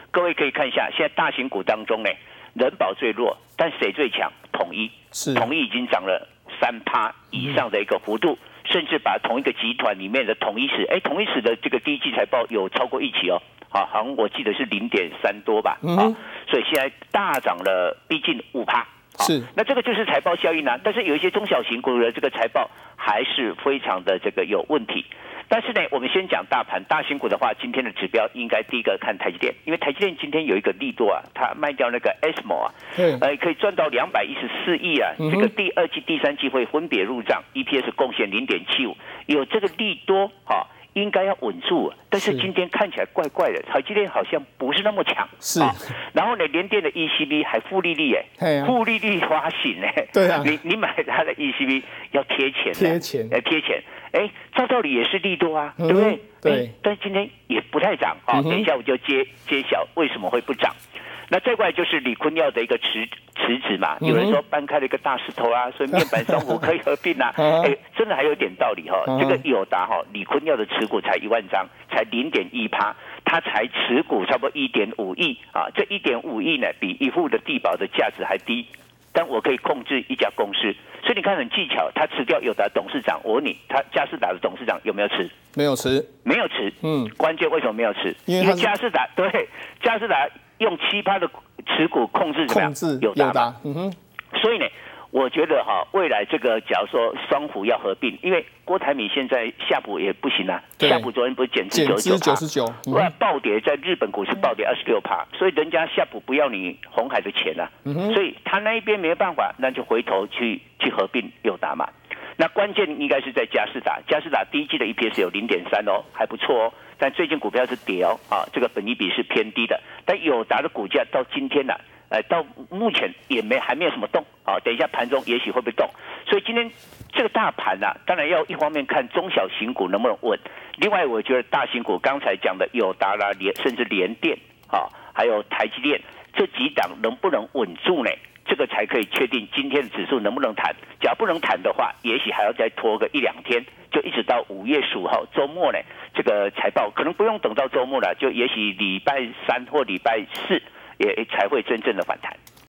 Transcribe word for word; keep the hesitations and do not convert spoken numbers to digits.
各位可以看一下，现在大型股当中呢，人保最弱，但谁最强？统一， 是统一已经涨了三趴以上的一个幅度。嗯，甚至把同一个集团里面的统一史，哎，统一史的这个第一季财报有超过一期哦，好，好像我记得是零点三多吧，啊、嗯，所以现在大涨了逼近五趴， 是， 那这个就是财报效应啊。但是有一些中小型股的这个财报还是非常的这个有问题。但是呢，我们先讲大盘，大型股的话，今天的指标应该第一个看台积电，因为台积电今天有一个利多啊，它卖掉那个 E S M O 啊，呃，可以赚到两百一十四亿啊，嗯、这个第二季、第三季会分别入账 ，E P S 贡献零点七五，有这个利多哈、啊，应该要稳住。但是今天看起来怪怪的，台积电好像不是那么强， 是、 啊。然后呢，联电的 E C B 还负利率哎，负利率发行哎， 对啊， 你你买它的 E C B 要贴钱， 贴钱， 哎，贴钱。哎，照道理也是利多啊，嗯、对不对？ 对， 但是今天也不太涨啊、哦。等一下我就揭揭晓为什么会不涨。那再过来就是李坤耀的一个辞辞职嘛，有人说搬开了一个大石头啊，所以面板双虎可以合并啊。哎，真的还有点道理哈、哦。这个友达哈，李坤耀的持股才一万张，才零点一趴，他才持股差不多一点五亿啊，这一点五亿呢，比一户的地保的价值还低。但我可以控制一家公司，所以你看很技巧。他辞掉友达董事长，我问你，他佳士达的董事长有没有辞？ 没有辞， 没有辞。嗯，关键为什么没有辞？ 因为佳士达对佳士达用七趴的持股控制怎么样？ 控制友达。 达嗯哼。 所以呢，我觉得哈，未来这个假如说双虎要合并，因为郭台铭现在夏普也不行啊，夏普昨天不是减资九十九， 九十九， 哇，暴跌在日本股市暴跌二十六趴，所以人家夏普不要你鸿海的钱啊，嗯、所以他那一边没办法，那就回头去去合并友达嘛。那关键应该是在佳士达，佳士达第一季的 E P S 有零点三哦，还不错哦，但最近股票是跌哦，啊，这个本益比是偏低的，但友达的股价到今天呢、啊。呃，到目前也没还没有什么动啊，等一下盘中也许会不会动，所以今天这个大盘啊，当然要一方面看中小型股能不能稳，另外我觉得大型股刚才讲的友达啦、联甚至联电啊，还有台积电这几档能不能稳住呢？这个才可以确定今天的指数能不能弹。假如不能弹的话，也许还要再拖个一两天，就一直到五月十五号周末呢，这个财报可能不用等到周末了，就也许礼拜三或礼拜四。也才会真正的反弹。